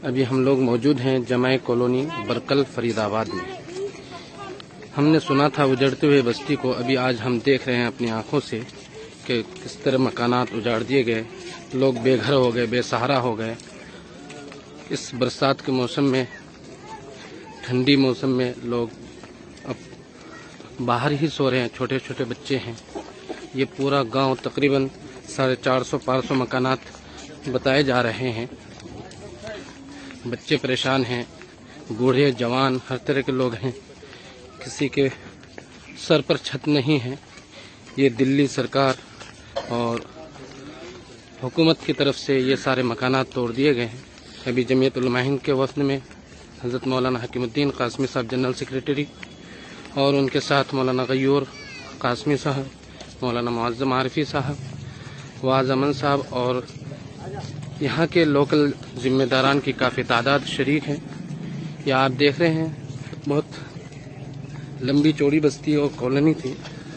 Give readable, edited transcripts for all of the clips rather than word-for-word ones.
अभी हम लोग मौजूद हैं जमाई कॉलोनी बरकल फरीदाबाद में। हमने सुना था उजड़ते हुए बस्ती को, अभी आज हम देख रहे हैं अपनी आंखों से कि किस तरह मकानात उजाड़ दिए गए, लोग बेघर हो गए, बेसहारा हो गए। इस बरसात के मौसम में, ठंडी मौसम में लोग अब बाहर ही सो रहे हैं, छोटे छोटे बच्चे हैं। ये पूरा गांव तकरीबन 450-500 मकानात बताए जा रहे हैं। बच्चे परेशान हैं, बूढ़े जवान हर तरह के लोग हैं, किसी के सर पर छत नहीं है। ये दिल्ली सरकार और हुकूमत की तरफ से ये सारे मकानात तोड़ दिए गए हैं। अभी जमीयत उलमा हिंद के वफ़द में हज़रत मौलाना हकीमुद्दीन कासमी साहब जनरल सेक्रेटरी और उनके साथ मौलाना गयूर कासमी साहब, मौलाना मुअज़्ज़म आरिफी साहब, वाज अमन साहब और यहाँ के लोकल जिम्मेदारान की काफ़ी तादाद शरीक है। यह आप देख रहे हैं, बहुत लंबी चौड़ी बस्ती और कॉलोनी थी।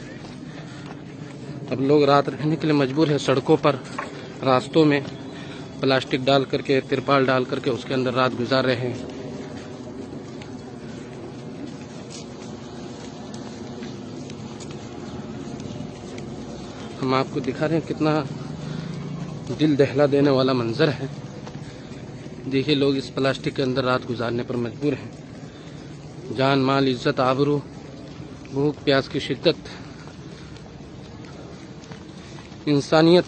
अब लोग रात रहने के लिए मजबूर है, सड़कों पर, रास्तों में प्लास्टिक डाल करके, तिरपाल डाल करके उसके अंदर रात गुजार रहे हैं। हम आपको दिखा रहे हैं कितना दिल दहला देने वाला मंजर है। देखिए, लोग इस प्लास्टिक के अंदर रात गुजारने पर मजबूर हैं। जान माल इज्जत आबरू, भूख प्यास की शिद्दत, इंसानियत,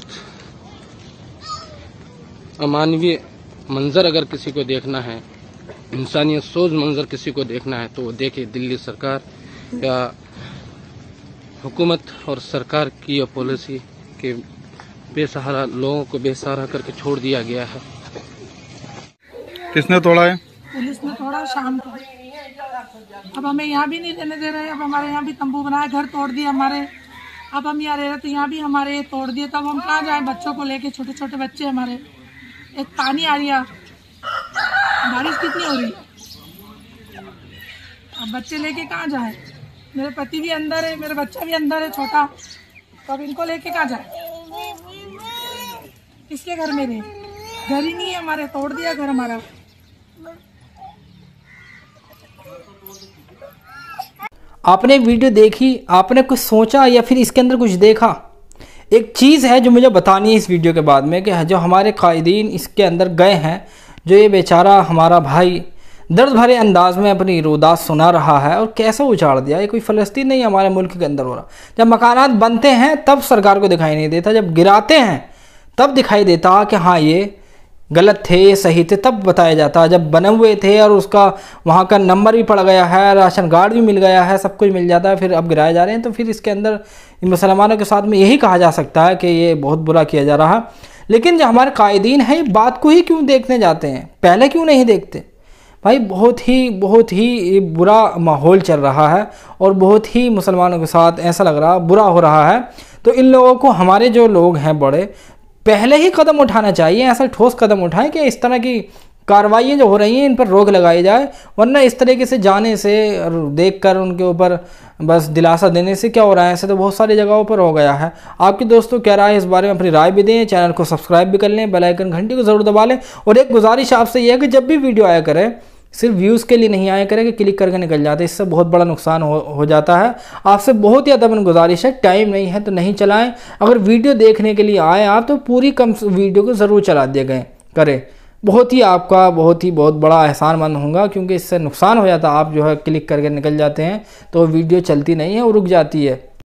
अमानवीय मंजर अगर किसी को देखना है, इंसानियत सोच मंजर किसी को देखना है तो वो देखे दिल्ली सरकार या हुकूमत और सरकार की पॉलिसी के बेसहारा लोगों को बेसहारा करके छोड़ दिया गया है। किसने तोड़ा है? पुलिस ने तोड़ा शाम को। अब हमें यहाँ भी नहीं रहने दे रहे। अब हमारे यहाँ भी तंबू बनाया, घर तोड़ दिए हमारे। अब हम यहाँ रह रहे तो यहाँ भी हमारे तोड़ दिए। तब हम कहाँ जाए बच्चों को लेके? छोटे छोटे बच्चे हमारे, एक पानी आ रही है, बारिश कितनी हो रही है, अब बच्चे लेके कहाँ जाए? मेरे पति भी अंदर है, मेरा बच्चा भी अंदर है छोटा, तो अब इनको लेके कहाँ जाए? किसके घर में रहे? घर ही नहीं है हमारे, तोड़ दिया घर हमारा। आपने वीडियो देखी, आपने कुछ सोचा या फिर इसके अंदर कुछ देखा? एक चीज़ है जो मुझे बतानी है इस वीडियो के बाद में, कि जो हमारे कायदीन इसके अंदर गए हैं, जो ये बेचारा हमारा भाई दर्द भरे अंदाज में अपनी रोदास सुना रहा है और कैसे उजाड़ दिया। ये कोई फ़लस्तीन नहीं, हमारे मुल्क के अंदर हो रहा। जब मकानात बनते हैं तब सरकार को दिखाई नहीं देता, जब गिराते हैं तब दिखाई देता कि हाँ ये गलत थे, ये सही थे, तब बताया जाता। जब बने हुए थे और उसका वहाँ का नंबर भी पड़ गया है, राशन कार्ड भी मिल गया है, सब कुछ मिल जाता है, फिर अब गिराए जा रहे हैं, तो फिर इसके अंदर मुसलमानों के साथ में यही कहा जा सकता है कि ये बहुत बुरा किया जा रहा है। लेकिन जो हमारे कायदीन हैं, ये बात को ही क्यों देखने जाते हैं? पहले क्यों नहीं देखते? भाई बहुत ही बुरा माहौल चल रहा है और बहुत ही मुसलमानों के साथ ऐसा लग रहा बुरा हो रहा है। तो इन लोगों को, हमारे जो लोग हैं बड़े, पहले ही कदम उठाना चाहिए, ऐसा ठोस कदम उठाएं कि इस तरह की कार्रवाइयाँ जो हो रही हैं इन पर रोक लगाई जाए। वरना इस तरीके से जाने से, देखकर उनके ऊपर बस दिलासा देने से क्या हो रहा है? ऐसे तो बहुत सारी जगहों पर हो गया है। आपके दोस्तों क्या राय है इस बारे में? अपनी राय भी दें, चैनल को सब्सक्राइब भी कर लें, बेल आइकन घंटी को ज़रूर दबा लें। और एक गुजारिश आपसे यह है कि जब भी वीडियो आया करें, सिर्फ व्यूज़ के लिए नहीं आया करें कि क्लिक करके निकल जाते, इससे बहुत बड़ा नुकसान हो जाता है। आपसे बहुत ही अदबन गुजारिश है, टाइम नहीं है तो नहीं चलाएं। अगर वीडियो देखने के लिए आए आप तो पूरी कम वीडियो को ज़रूर चला दिया करें। बहुत बड़ा एहसानमंद होगा, क्योंकि इससे नुकसान हो जाता है। आप जो है क्लिक करके निकल जाते हैं तो वीडियो चलती नहीं है और रुक जाती है।